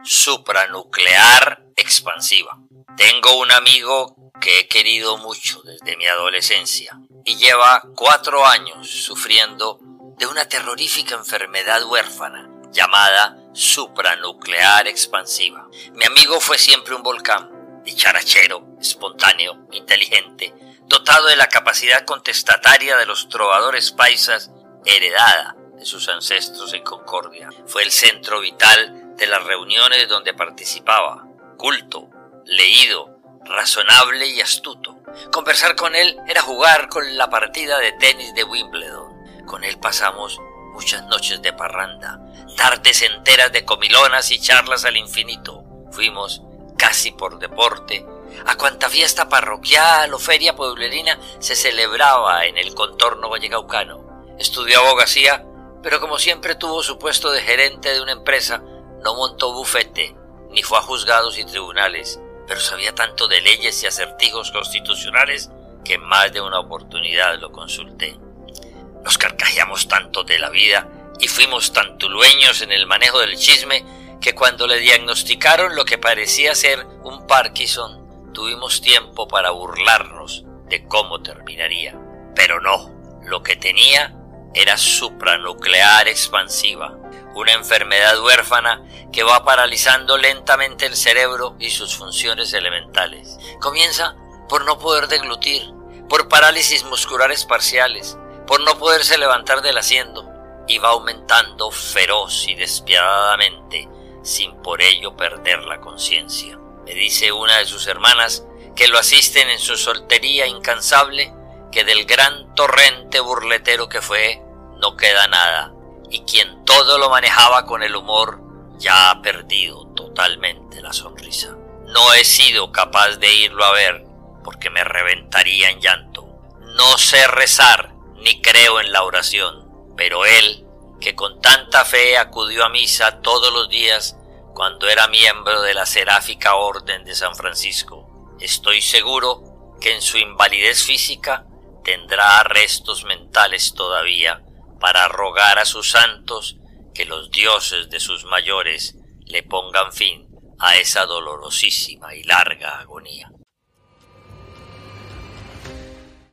supranuclear expansiva. Tengo un amigo que he querido mucho desde mi adolescencia y lleva 4 años sufriendo de una terrorífica enfermedad huérfana llamada supranuclear expansiva. Mi amigo fue siempre un volcán, dicharachero, espontáneo, inteligente, dotado de la capacidad contestataria de los trovadores paisas, heredada de sus ancestros en Concordia. Fue el centro vital de las reuniones donde participaba, culto, leído, razonable y astuto. Conversar con él era jugar con la partida de tenis de Wimbledon. Con él pasamos muchas noches de parranda, tardes enteras de comilonas y charlas al infinito. Fuimos, casi por deporte, a cuanta fiesta parroquial o feria pueblerina se celebraba en el contorno vallecaucano. Estudió abogacía, pero como siempre tuvo su puesto de gerente de una empresa, no montó bufete, ni fue a juzgados y tribunales, pero sabía tanto de leyes y acertijos constitucionales que en más de una oportunidad lo consulté. Nos carcajeamos tanto de la vida y fuimos tan tulueños en el manejo del chisme que cuando le diagnosticaron lo que parecía ser un Parkinson, tuvimos tiempo para burlarnos de cómo terminaría. Pero no, lo que tenía era supranuclear expansiva, una enfermedad huérfana que va paralizando lentamente el cerebro y sus funciones elementales. Comienza por no poder deglutir, por parálisis musculares parciales, por no poderse levantar del asiento, y va aumentando feroz y despiadadamente, sin por ello perder la conciencia. Me dice una de sus hermanas, que lo asisten en su soltería incansable, que del gran torrente burletero que fue, no queda nada, y quien todo lo manejaba con el humor, ya ha perdido totalmente la sonrisa. No he sido capaz de irlo a ver, porque me reventaría en llanto. No sé rezar, ni creo en la oración, pero él, que con tanta fe acudió a misa todos los días cuando era miembro de la Seráfica Orden de San Francisco, estoy seguro que en su invalidez física tendrá restos mentales todavía para rogar a sus santos que los dioses de sus mayores le pongan fin a esa dolorosísima y larga agonía.